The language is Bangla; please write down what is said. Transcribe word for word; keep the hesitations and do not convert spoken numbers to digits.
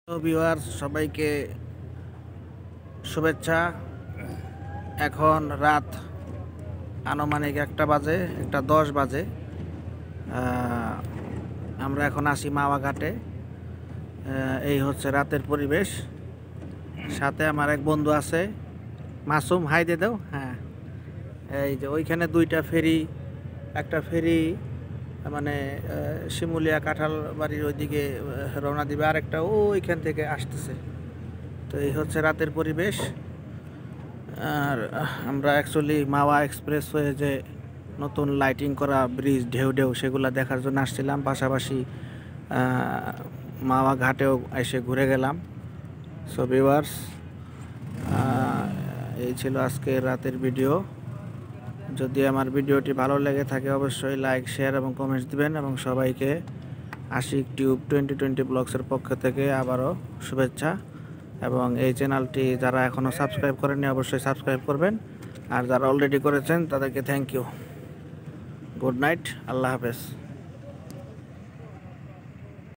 তো ভিউয়ার্স সবাইকে শুভেচ্ছা। এখন রাত আনুমানিক একটা বাজে, একটা দশ বাজে। আমরা এখন আসি মাওয়া ঘাটে। এই হচ্ছে রাতের পরিবেশ। সাথে আমার এক বন্ধু আছে, মাসুম। হাই দিয়ে দাও। হ্যাঁ, এই যে ওইখানে দুইটা ফেরি, একটা ফেরি মানে শিমুলিয়া কাঁঠাল বাড়ির ওইদিকে রওনা দিবে, আর একটা ওইখান থেকে আসতেছে। তো এই হচ্ছে রাতের পরিবেশ। আর আমরা অ্যাকচুয়ালি মাওয়া এক্সপ্রেসওয়ে যে নতুন লাইটিং করা ব্রিজ ঢেউ ঢেউ সেগুলো দেখার জন্য আসছিলাম। পাশাপাশি মাওয়া ঘাটেও এসে ঘুরে গেলাম। সো ভিউয়ার্স, এই ছিল আজকের রাতের ভিডিও। যদি আমার ভিডিওটি ভালো লেগে থাকে অবশ্যই লাইক, শেয়ার এবং কমেন্টস দিবেন। এবং সবাইকে আশিক টিউব টোয়েন্টি টোয়েন্টি ব্লগসের পক্ষ থেকে আবারও শুভেচ্ছা। এবং এই চ্যানেলটি যারা এখনও সাবস্ক্রাইব করেননি অবশ্যই সাবস্ক্রাইব করবেন, আর যারা অলরেডি করেছেন তাদেরকে থ্যাংক ইউ। গুড নাইট, আল্লাহ হাফেজ।